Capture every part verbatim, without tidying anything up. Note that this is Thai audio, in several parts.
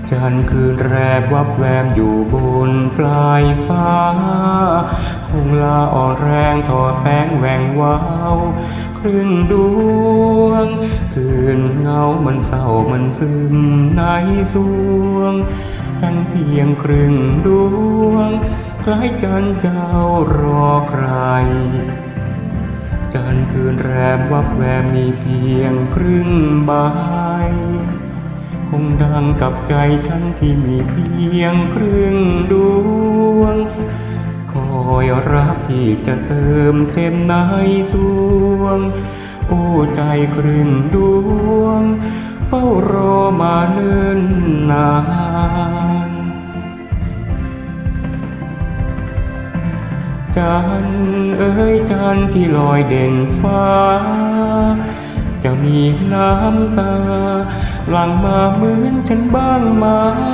จันทร์คืนแรกวับแวมอยู่บนปลายฟ้าคงลาอ่อนแรงทอแสงแหว่งว้าวครึ่งดวงคืนเงามันเศร้ามันซึมในสวงจันทร์เพียงครึ่งดวงคล้ายจันทร์เจ้ารอใครจันทร์คืนแรมวับแวมมีเพียงครึ่งใบคงดังกับใจฉันที่มีเพียงครึ่งดวงคอยรักที่จะเติมเต็มในสวงโอ้ใจครึ่งดวงเฝ้ารอมาเนิ่นนานจันทร์เอ๋ยจันทร์ที่ลอยเด่นฟ้าจะมีน้ำตาหลั่งมาเหมือนฉันบ้างไหม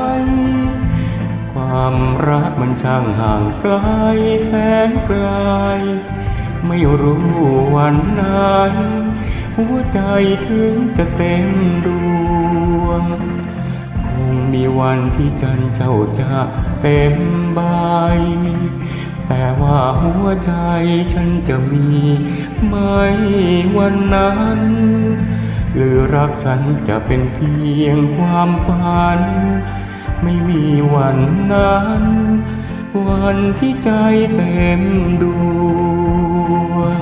ความรักมันช่างห่างไกลแสนไกลไม่รู้วันไหนหัวใจถึงจะเต็มดวงคงมีวันที่จันทร์เจ้าจะเต็มใบแต่ว่าหัวใจฉันจะมีไม่วันนั้นหรือรักฉันจะเป็นเพียงความฝันไม่มีวันนั้นวันที่ใจเต็มดวง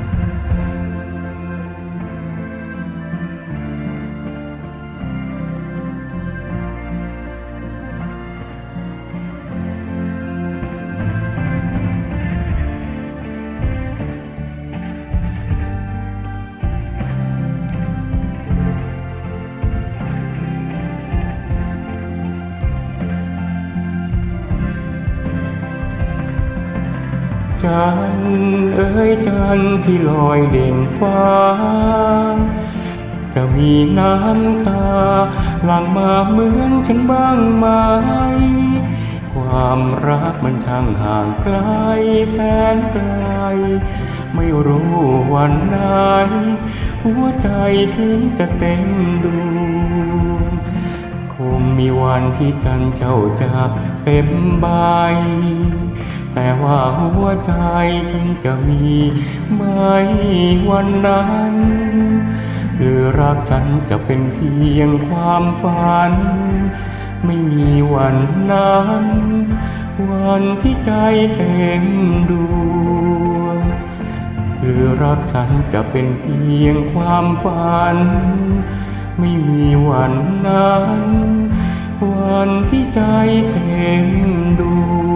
จันทร์เอ๋ยจันทร์ที่ลอยเด่นฟ้าจะมีน้ำตาหลั่งมาเหมือนฉันบ้างไหมความรักมันช่างห่างไกลแสนไกลไม่รู้วันไหนหัวใจถึงจะเต็มดวงคงมีวันที่จันทร์เจ้าจะเต็มใบแต่ว่าหัวใจฉันจะมีไม่วันนั้นหรือรักฉันจะเป็นเพียงความฝันไม่มีวันนั้นวันที่ใจเต็มดวงหรือรักฉันจะเป็นเพียงความฝันไม่มีวันนั้นวันที่ใจเต็มดวง